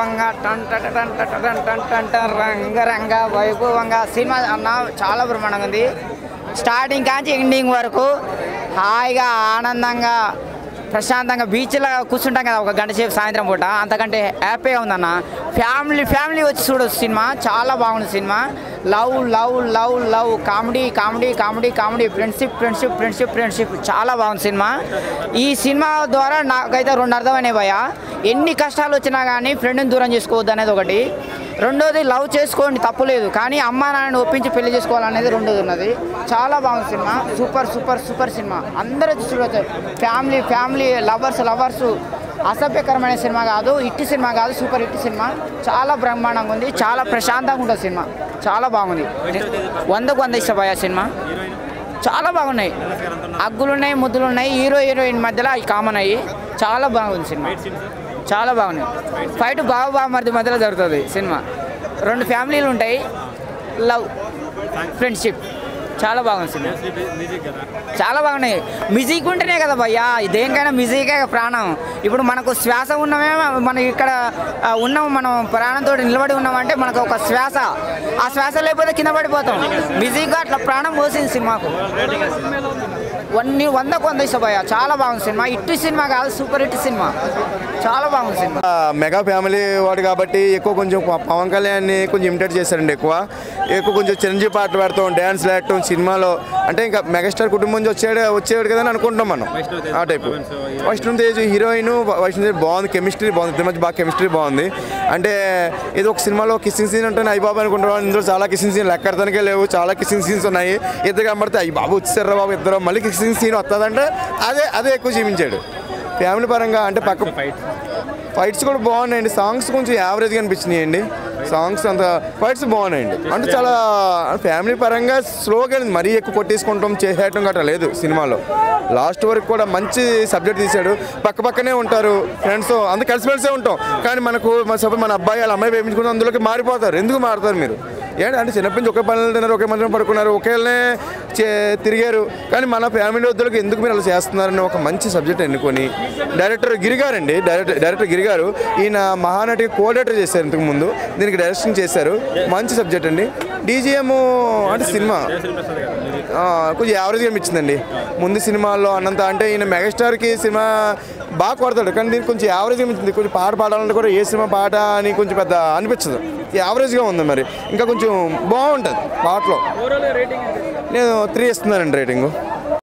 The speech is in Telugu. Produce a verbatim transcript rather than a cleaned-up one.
వైభవంగా టన్ టన్ టన్ టన్ టన్ టన్ టన్ రంగరంగ వైభవంగా సినిమా అన్న చాలా బ్రహ్మాండంగా ఉంది. స్టార్టింగ్ కాంచి ఎండింగ్ వరకు హాయిగా ఆనందంగా ప్రశాంతంగా బీచ్లో కూర్చుంటాం కదా ఒక గంట సేపు సాయంత్రం పూట, అంతకంటే హ్యాపీగా ఉందన్న. ఫ్యామిలీ ఫ్యామిలీ వచ్చి చూడొచ్చు సినిమా, చాలా బాగుంది cinema. Love love love love comedy comedy comedy comedy friendship friendship friendship friendship చాలా బాగుంది సినిమా. ఈ సినిమా ద్వారా నాకైతే రెండు అర్థమైనాయి భయ్య, ఎన్ని కష్టాలు వచ్చినా కానీ ఫ్రెండ్ని దూరం చేసుకోవద్దు అనేది ఒకటి. రెండోది లవ్ చేసుకోండి తప్పులేదు, కానీ అమ్మా నాన్నని ఒప్పించి పెళ్లి చేసుకోవాలనేది రెండోది ఉన్నది. చాలా బాగుంది cinema, super super super cinema. అందరూ చూడవచ్చు, ఫ్యామిలీ ఫ్యామిలీ లవర్స్ లవర్స్ అసభ్యకరమైన సినిమా కాదు, ఇట్టి సినిమా కాదు, సూపర్ హిట్ సినిమా. చాలా బ్రహ్మాండంగా ఉంది, చాలా ప్రశాంతంగా ఉంటుంది సినిమా, చాలా బాగుంది. వందకు వంద ఇష్టం భయ్యా సినిమా, చాలా బాగున్నాయి. అగ్గులు ఉన్నాయి, ముద్దులు ఉన్నాయి, హీరో హీరోయిన్ మధ్యలో అవి కామన్ అయ్యి చాలా బాగుంది సినిమా, చాలా బాగున్నాయి. ఫైట్ బాగా బాగా మధ్య మధ్యలో జరుగుతుంది సినిమా. రెండు ఫ్యామిలీలు ఉంటాయి, లవ్ ఫ్రెండ్షిప్, చాలా బాగుంది సినిమా, చాలా బాగున్నాయి. మ్యూజిక్ ఉంటేనే కదా భయ్యా, దేనికైనా మ్యూజికే ప్రాణం. ఇప్పుడు మనకు శ్వాస ఉన్నమే, మనం ఇక్కడ ఉన్నాం, మనం ప్రాణంతో నిలబడి ఉన్నామంటే మనకు ఒక శ్వాస, ఆ శ్వాస లేకపోతే కింద పడిపోతాం. మ్యూజిక్గా అట్లా ప్రాణం పోసింది సినిమాకు. వన్ని వందకు వంద ఇష్టం భయ్యా, చాలా బాగుంది సినిమా. ఇట్టి సినిమా కాదు, సూపర్ హిట్ సినిమా, చాలా బాగుంది సినిమా. మెగా ఫ్యామిలీ వాడు కాబట్టి ఎక్కువ కొంచెం పవన్ కళ్యాణ్ని కొంచెం ఇమిటేట్ చేశారండి. ఎక్కువ ఎక్కువ కొంచెం చిరంజీవి పాటలు పెడతాం, డ్యాన్స్ వేయటం సినిమాలో. అంటే ఇంకా మెగాస్టార్ కుటుంబం నుంచి వచ్చాడు వచ్చేవాడు కదా అని అనుకుంటాం మనం, ఆ టైపు. వైష్ణవ్ తేజ్ హీరోయిన్, వైష్ణవ్ తేజ్ బాగుంది, కెమిస్ట్రీ బాగుంది, ఇద్దరి మధ్య బాగా కెమిస్ట్రీ బాగుంది. అంటే ఏదో ఒక సినిమాలో కిస్సింగ్ సీన్ ఉంటే అయ్యి బాబు అనుకుంటాం, ఇందులో చాలా కిస్సింగ్ సీన్ లెక్కడతానికే లేవు, చాలా కిస్సింగ్ సీన్స్ ఉన్నాయి. ఇద్దరు కనబడితే అయ్యి బాబు వచ్చారా బాబు ఇద్దరు, మళ్ళీ కిస్సింగ్ సీన్ వస్తుందంటే అదే అదే ఎక్కువ చూపించాడు. ఫ్యామిలీ పరంగా అంటే పక్క ఫైట్స్ కూడా బాగున్నాయండి. సాంగ్స్ కొంచెం యావరేజ్గా అనిపించినాయండి, సాంగ్స్ అంత ఫైట్స్ బాగున్నాయండి. అంటే చాలా ఫ్యామిలీ పరంగా స్లోగా వెళ్ళింది, మరీ ఎక్కువ కొట్టేసుకుంటాం చేసేయటం గట్రా లేదు సినిమాలో. లాస్ట్ వరకు కూడా మంచి సబ్జెక్ట్ తీశాడు. పక్క పక్కనే ఉంటారు ఫ్రెండ్స్, అంత కలిసిమెలిసే ఉంటాం. కానీ మనకు సపోజ్ మన అబ్బాయి వాళ్ళ అమ్మాయి ప్రేమించుకుంటే అందులోకి మారిపోతారు. ఎందుకు మారుతారు మీరు? ఏంటి అంటే చిన్నప్పటి నుంచి ఒకే పనులు తిన్నారు, ఒకే మంచం పడుకున్నారు, ఒకేళ్ళనే చే తిరిగారు. కానీ మన ఫ్యామిలీ వద్దరికి ఎందుకు మీరు అలా చేస్తున్నారని ఒక మంచి సబ్జెక్ట్ ఎన్నుకొని డైరెక్టర్ గిరిగారు అండి, డైరెక్టర్ డైరెక్టర్ గిరిగారు ఈయన మహానటికి కో డైరెక్టర్ చేశారు, ఇంతకు ముందు దీనికి డైరెక్షన్ చేశారు. మంచి సబ్జెక్ట్ అండి. డీజీఎం అంటే సినిమా కొంచెం యావరేజ్గా అనిపించిందండి. ముందు సినిమాల్లో అన్నంత అంటే ఈయన మెగాస్టార్కి సినిమా బాగా కొడతాడు, కానీ దీనికి కొంచెం యావరేజ్గా అనిపించింది. కొంచెం పాట పాడాలంటే కూడా ఏ సినిమా పాట అని కొంచెం పెద్ద అనిపించదు, యావరేజ్గా ఉంది. మరి ఇంకా కొంచెం బాగుంటుంది పాటలో. నేను త్రీ ఇస్తున్నానండి రేటింగు.